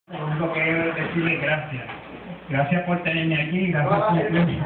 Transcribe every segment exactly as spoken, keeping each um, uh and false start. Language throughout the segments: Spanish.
Lo único que quiero decirle es gracias. Gracias por tenerme aquí, gracias por gracias.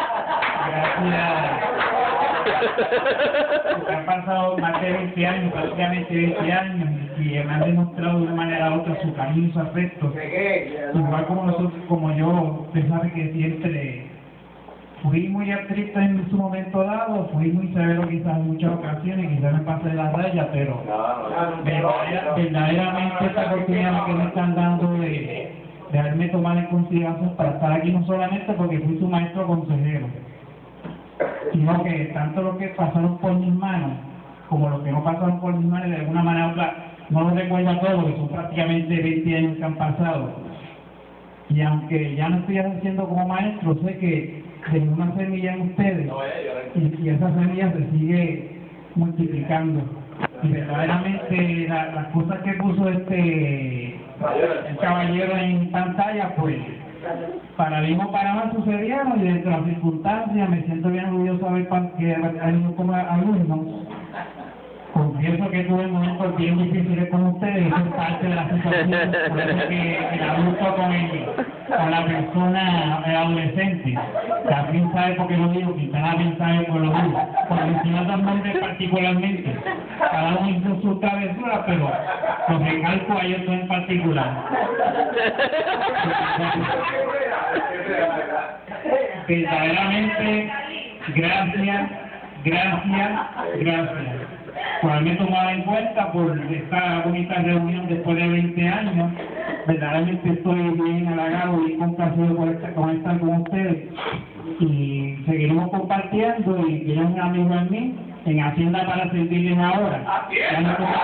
Porque han pasado más de veinte años, prácticamente veinte años, y me han demostrado de una manera u otra su cariño y su afecto. Igual como nosotros, como yo, usted sabe que siempre fui muy estricto en su momento dado, fui muy severo quizás en muchas ocasiones, quizás me pasé de la raya, pero verdadera, verdaderamente esta oportunidad que me están dando de, de haberme tomado en consideración para estar aquí, no solamente porque fui su maestro consejero, sino que tanto lo que pasaron por mis manos, como lo que no pasaron por mis manos, de alguna manera u otra, no lo recuerdo todo, que son prácticamente veinte años que han pasado. Y aunque ya no estoy ejerciendo como maestro, sé que tengo una semilla en ustedes, y, y esa semilla se sigue multiplicando. Y verdaderamente la, las cosas que puso este el caballero en pantalla, pues para bien o para mal sucedieron, y dentro de las circunstancias me siento bien orgulloso de ver que hay como alumnos. Confieso que tuve momentos bien difíciles con ustedes, eso es parte de la situación, por eso que el adulto con, el, con la persona, el adolescente, también sabe por qué lo digo, quizás también sabe por lo digo, por mencionar dos nombres particularmente, cada uno hizo su travesura, pero los recalco a ellos en particular. Verdaderamente, gracias, gracias, gracias por haberme tomado en cuenta por esta bonita reunión después de veinte años. Verdaderamente estoy bien halagado y complacido por estar, con estar con ustedes, y seguiremos compartiendo, y que es un amigo en mí en Hacienda para servirles ahora. Ya no como,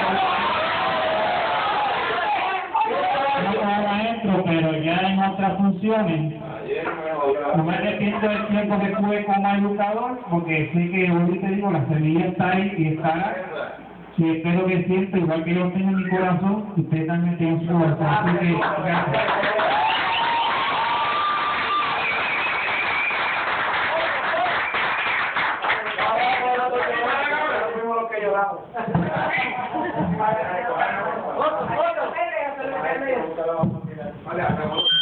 no como maestro, pero ya en otras funciones. No me arrepiento del tiempo que tuve como educador, porque sé que hoy te digo, la semilla está ahí y estará, y espero que siempre, igual que yo tengo en mi corazón, ustedes también tienen su corazón. Así que, gracias. Vale,